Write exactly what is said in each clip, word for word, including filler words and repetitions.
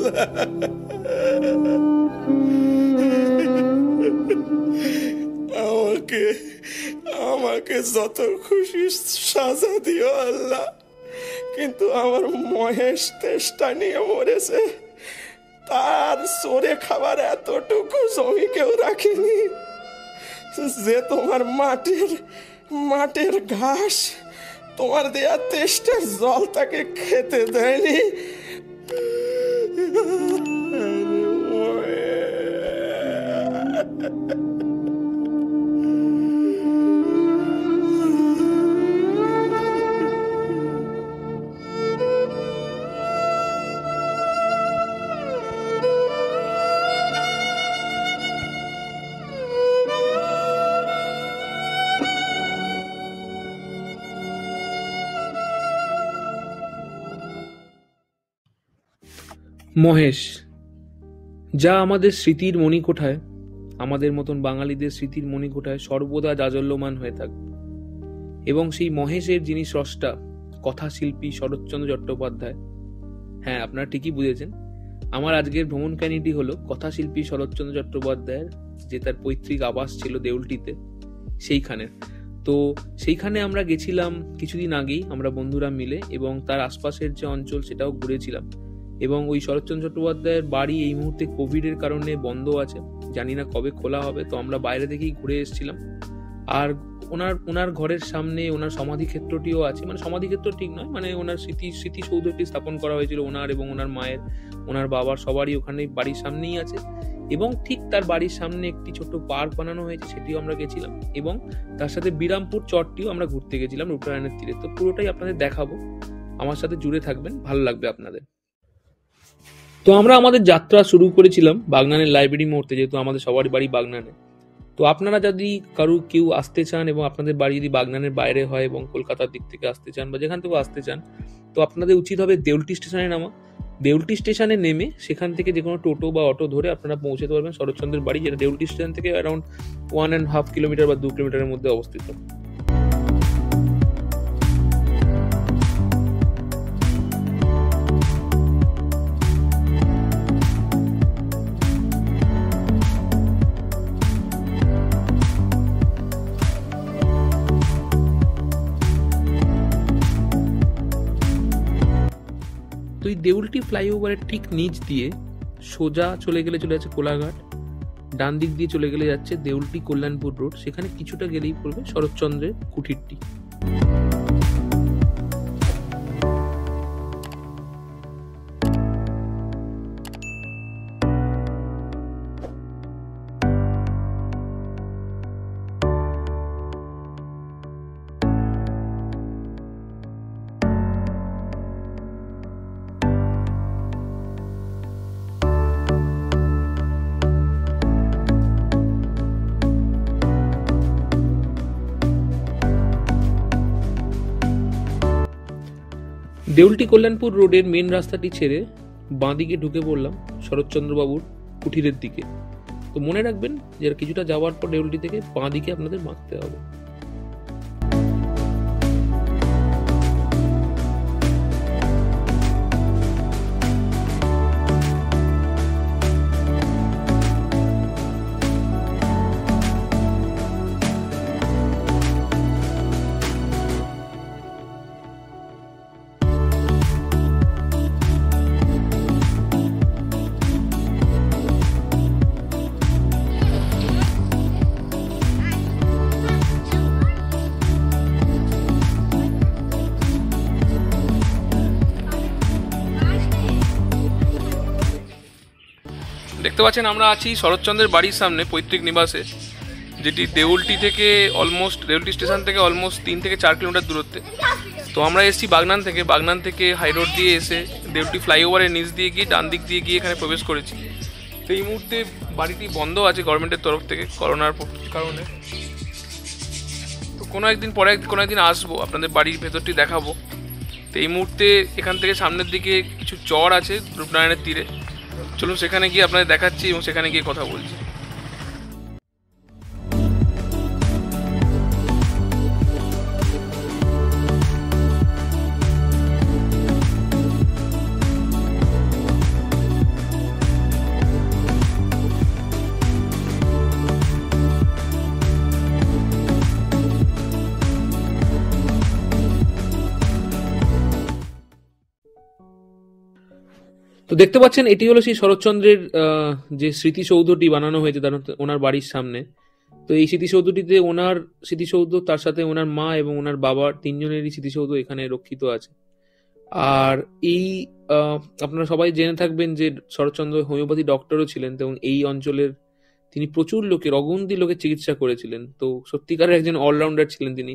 আল্লাহ। আমাকে আমাকে যত খুশি সাজা দিও আল্লাহ, কিন্তু আমার মহেশ তেষ্টা নিয়ে মরেছে। তার চোরে খাবার এতটুকু জমি কেউ রাখেনি যে তোমার মাটির মাটির ঘাস, তোমার দেয়া তেষ্টার জল তাকে খেতে দেয়নি। মহেশ, যা আমাদের স্মৃতির মণিকোঠায়, আমাদের মতন বাঙালিদের স্মৃতির মণিকোঠায় সর্বদা জাজল্যমান হয়ে থাকবে। এবং সেই মহেশের যিনি স্রষ্টা, কথাশিল্পী শরৎচন্দ্র চট্টোপাধ্যায়। হ্যাঁ, আপনারা ঠিকই বুঝেছেন, আমার আজকের ভ্রমণ কাহিনীটি হলো কথাশিল্পী শরৎচন্দ্র চট্টোপাধ্যায়ের যে তার পৈতৃক আবাস ছিল দেউলটিতে, সেইখানে। তো সেইখানে আমরা গেছিলাম কিছুদিন আগেই, আমরা বন্ধুরা মিলে, এবং তার আশপাশের যে অঞ্চল সেটাও ঘুরেছিলাম। এবং ওই শরৎচন্দ্র চট্টোপাধ্যায়ের বাড়ি এই মুহূর্তে কোভিডের কারণে বন্ধ আছে, জানি না কবে খোলা হবে। তো আমরা বাইরে থেকেই ঘুরে এসেছিলাম। আর ওনার ওনার ঘরের সামনে ওনার সমাধিক্ষেত্রটিও আছে, মানে সমাধিক্ষেত্র ঠিক নয়, মানে ওনার স্মৃতি স্মৃতিসৌধটি স্থাপন করা হয়েছিল ওনার এবং ওনার মায়ের, ওনার বাবার, সবারই ওখানে বাড়ির সামনেই আছে। এবং ঠিক তার বাড়ির সামনে একটি ছোট্ট পার্ক বানানো হয়েছে, সেটিও আমরা গেছিলাম। এবং তার সাথে বিরামপুর চরটিও আমরা ঘুরতে গেছিলাম রূপনারায়ণের তীরে। তো পুরোটাই আপনাদের দেখাবো, আমার সাথে জুড়ে থাকবেন, ভালো লাগবে আপনাদের। তো আমরা আমাদের যাত্রা শুরু করেছিলাম বাগনানের লাইব্রেরি মোড়তে, যেহেতু আমাদের সবারই বাড়ি বাগনানে। তো আপনারা যদি কারো কেউ আসতে চান এবং আপনাদের বাড়ি যদি বাগনানের বাইরে হয় এবং কলকাতার দিক থেকে আসতে চান বা যেখান থেকে আসতে চান, তো আপনাদের উচিত হবে দেউলটি স্টেশনে নামা। দেউলটি স্টেশনে নেমে সেখান থেকে যে কোনো টোটো বা অটো ধরে আপনারা পৌঁছতে পারবেন শরৎচন্দ্রের বাড়ি, যেটা দেউলটি স্টেশন থেকে around one and half kilometre বা দু কিলোমিটারের মধ্যে অবস্থিত। তো এই দেউলটি ফ্লাইওভারের ঠিক নিচ দিয়ে সোজা চলে গেলে চলে যাচ্ছে কোলাঘাট, ডান দিক দিয়ে চলে গেলে যাচ্ছে দেউলটি কল্যাণপুর রোড, সেখানে কিছুটা গেলেই পড়বে শরৎচন্দ্রের কুঠিরটি। দেউলটি কল্যাণপুর রোডের মেন রাস্তাটি ছেড়ে বাঁদিকে ঢুকে পড়লাম শরৎচন্দ্রবাবুর কুঠিরের দিকে। তো মনে রাখবেন যে কিছুটা যাওয়ার পর দেউলটি থেকে বাঁদিকে আপনাদের বাঁকতে হবে। দেখতে পাচ্ছেন আমরা আছি শরৎচন্দ্রের বাড়ির সামনে, পৈতৃক নিবাসে, যেটি দেউলটি থেকে অলমোস্ট দেউলটি স্টেশন থেকে অলমোস্ট তিন থেকে চার কিলোমিটার দূরত্বে। তো আমরা এসেছি বাগনান থেকে, বাগনান থেকে হাই রোড দিয়ে এসে দেউলটি ফ্লাইওভারের নিচ দিয়ে গিয়ে ডান দিক দিয়ে গিয়ে এখানে প্রবেশ করেছি। তো এই মুহূর্তে বাড়িটি বন্ধ আছে গভর্নমেন্টের তরফ থেকে করোনার কারণে। তো কোনো একদিন পরে কোনো একদিন আসবো, আপনাদের বাড়ির ভেতরটি দেখাবো। তো এই মুহূর্তে এখান থেকে সামনের দিকে কিছু চর আছে রূপনারায়ণের তীরে, চলুন সেখানে গিয়ে আপনাদের দেখাচ্ছি এবং সেখানে গিয়ে কথা বলছি। তো দেখতে পাচ্ছেন এটি হলো সেই শরৎচন্দ্রের যে স্মৃতিসৌধটি বানানো হয়েছে তার ওনার বাড়ির সামনে। তো এই স্মৃতিসৌধটিতে ওনার স্মৃতিসৌধ, তার সাথে ওনার মা এবং ওনার বাবার তিনজনেরই স্মৃতিসৌধ এখানে রক্ষিত আছে। আর এই আপনারা সবাই জেনে থাকবেন যে শরৎচন্দ্র হোমিওপ্যাথি ডক্টরও ছিলেন এবং এই অঞ্চলের তিনি প্রচুর লোকের, অগুন্তি লোকের চিকিৎসা করেছিলেন। তো সত্যিকারের একজন অলরাউন্ডার ছিলেন তিনি।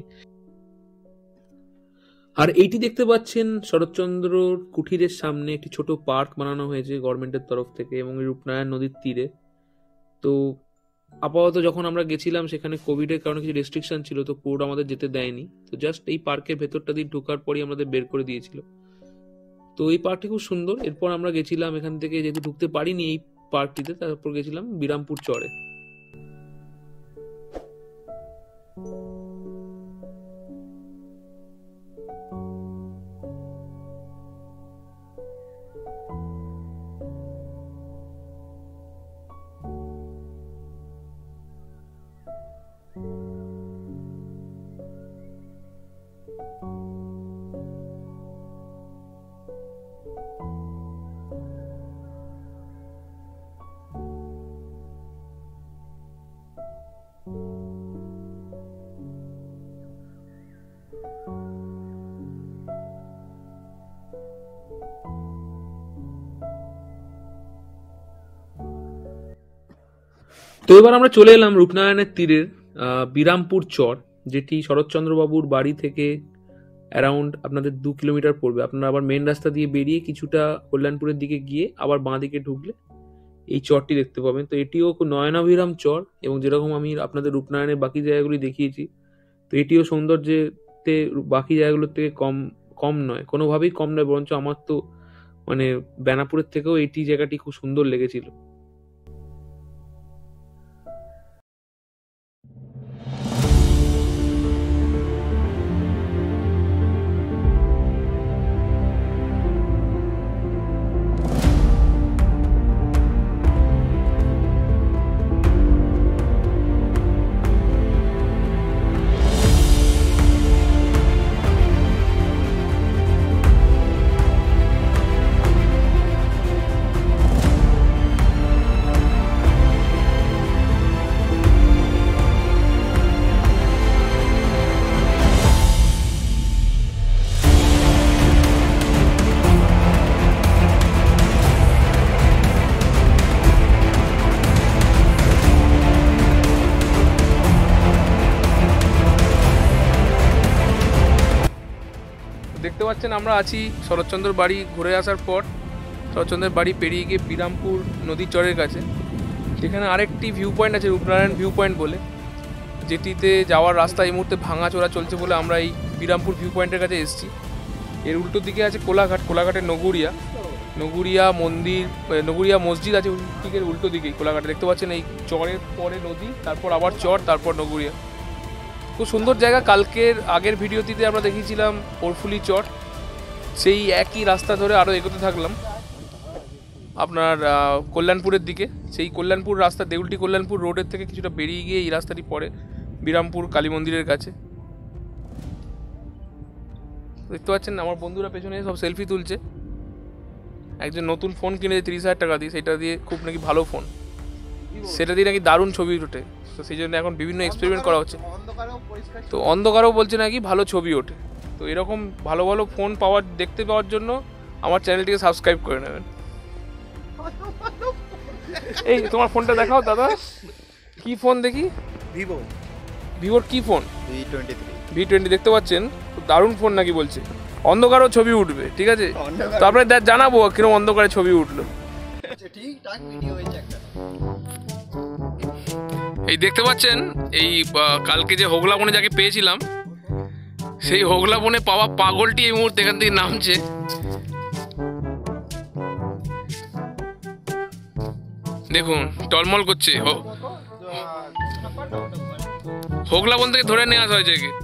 আর এইটি দেখতে পাচ্ছেন শরৎচন্দ্র কুঠিরের সামনে একটি ছোট পার্ক বানানো হয়েছে গভর্নমেন্টের তরফ থেকে এবং রূপনারায়ণ নদীর তীরে। তো আপাতত যখন আমরা গেছিলাম সেখানে কোভিডের কারণে কিছু রেস্ট্রিকশন ছিল, তো পুরো আমাদের যেতে দেয়নি। তো জাস্ট এই পার্কের ভেতরটা দিয়ে ঢোকার পরই আমাদের বের করে দিয়েছিল। তো এই পার্কটি খুব সুন্দর। এরপর আমরা গেছিলাম এখান থেকে, যেহেতু ঢুকতে পারিনি এই পার্কটিতে, তারপর গেছিলাম বিরামপুর চরে। তো এবার আমরা চলে এলাম রূপনারায়ণের তীরের বিরামপুর চর, যেটি শরৎচন্দ্রবাবুর বাড়ি থেকে অ্যারাউন্ড আপনাদের দু কিলোমিটার পড়বে। আপনারা আবার মেন রাস্তা দিয়ে বেরিয়ে কিছুটা কল্যাণপুরের দিকে গিয়ে আবার বাঁ দিকে ঢুকলে এই চরটি দেখতে পাবেন। তো এটিও খুব নয়নাভিরাম চর, এবং যেরকম আমি আপনাদের রূপনারায়ণের বাকি জায়গাগুলি দেখিয়েছি, তো এটিও সৌন্দর্যতে বাকি জায়গাগুলোর থেকে কম কম নয়, কোনোভাবেই কম নয়। বরঞ্চ আমার তো মানে বেনাপুরের থেকেও এটি জায়গাটি খুব সুন্দর লেগেছিল। দেখতে পাচ্ছেন আমরা আছি শরৎচন্দ্রের বাড়ি ঘুরে আসার পর, শরৎচন্দ্রের বাড়ি পেরিয়ে গিয়ে বিরামপুর নদীর চরের কাছে। সেখানে আরেকটি ভিউ পয়েন্ট আছে রূপনারায়ণ ভিউ পয়েন্ট বলে, যেটিতে যাওয়ার রাস্তা এই মুহূর্তে ভাঙাচোরা চলছে বলে আমরা এই বিরামপুর ভিউ পয়েন্টের কাছে এসেছি। এর উল্টো দিকে আছে কোলাঘাট, কোলাঘাটের নগুরিয়া নগুরিয়া মন্দির, নগুরিয়া মসজিদ আছে দিকের উল্টো দিকেই কোলাঘাটে। দেখতে পাচ্ছেন এই চরের পরে নদী, তারপর আবার চর, তারপর নগুরিয়া। খুব সুন্দর জায়গা। কালকের আগের ভিডিওটিতে আমরা দেখিয়েছিলাম ওরফুলি চর, সেই একই রাস্তা ধরে আরও এগোতে থাকলাম আপনার কল্যাণপুরের দিকে। সেই কল্যাণপুর রাস্তা, দেউলটি কল্যাণপুর রোডের থেকে কিছুটা বেরিয়ে গিয়ে এই রাস্তাটি পড়ে বিরামপুর কালী মন্দিরের কাছে। দেখতে পাচ্ছেন আমার বন্ধুরা পেছনে সব সেলফি তুলছে। একজন নতুন ফোন কিনেছে তিরিশ হাজার টাকা দিয়ে, সেটা দিয়ে খুব নাকি ভালো ফোন, সেটা দিয়ে নাকি দারুণ ছবি ওঠে। তো সেই জন্য এখন বিভিন্ন এক্সপেরিমেন্ট করা হচ্ছে। তো অন্ধকারেও বলছে নাকি ভালো ছবি ওঠে। তো এরকম ভালো ভালো ফোন পাওয়ার দেখতে পাওয়ার জন্য আমার চ্যানেলটিকে সাবস্ক্রাইব করে নেবেন। এই তোমার ফোনটা দেখাও দাদা, কি ফোন দেখি? ভিভো। ভিভোর কি phone? V twenty three. V twenty দেখতে পাচ্ছেন, দারুণ ফোন নাকি বলছে। অন্ধকারেও ছবি উঠবে, ঠিক আছে? তারপরে জানাবো কিরকম অন্ধকারে ছবি উঠলো। এই দেখতে পাচ্ছেন এই কালকে যে হোগলা বনে যাকে পেয়েছিলাম, সেই হোগলা বনে পাওয়া পাগলটি এই মুহূর্তে এখান থেকে নামছে। দেখুন টলমল করছে। হোগলা বন থেকে ধরে নিয়ে আসা হয়েছে একে।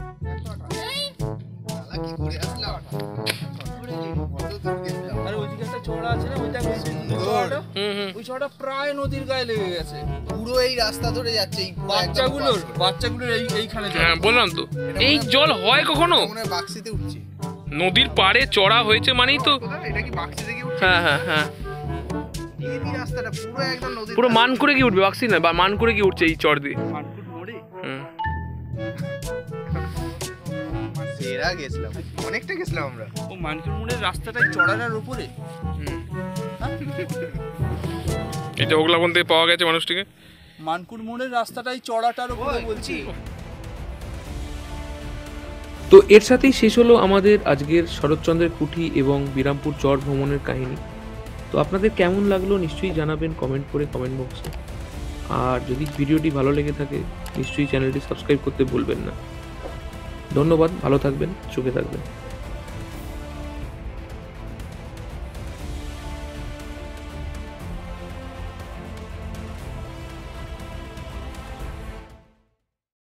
প্রায় নদীর গায়ে লেগে গেছে, পুরো এই রাস্তা ধরে যাচ্ছে। বাচ্চাগুলোর বাচ্চাগুলোর এইখানে বললাম তো, এই জল হয় কখনো বাক্সিতে উঠছে। নদীর পাড়ে চড়া হয়েছে মানেই তো। এটা কি বাক্সি থেকে উঠছে? হ্যাঁ হ্যাঁ হ্যাঁ, হেভি রাস্তাটা পুরো একদম নদী পুরো মান করে কি উঠবে বাক্সি না বা মান করে কি উঠছে এই চর দিয়ে মানকুট মোড়ে হুম সেরা গেছিলাম অনেকটা গেছিলাম আমরা ও মানকুট মোড়ের রাস্তাটাই চড়াটার উপরে হুম এটা ওগলাবন থেকে পাওয়া গেছে মানুষটিকে মানকুট মোড়ের রাস্তাটাই চড়াটার উপরে বলছি। তো এর সাথেই শেষ হলো আমাদের আজকের শরৎচন্দ্রের কুঠি এবং বিরামপুর চর ভ্রমণের কাহিনী। তো আপনাদের কেমন লাগলো নিশ্চয়ই জানাবেন কমেন্ট করে কমেন্ট বক্সে। আর যদি ভিডিওটি ভালো লেগে থাকে নিশ্চয়ই চ্যানেলটি সাবস্ক্রাইব করতে ভুলবেন না। ধন্যবাদ, ভালো থাকবেন, সুখে থাকবেন।